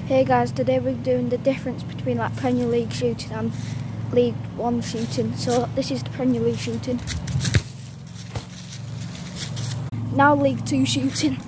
Hey guys, today we're doing the difference between like Premier League shooting and League One shooting. So this is the Premier League shooting. Now League Two shooting.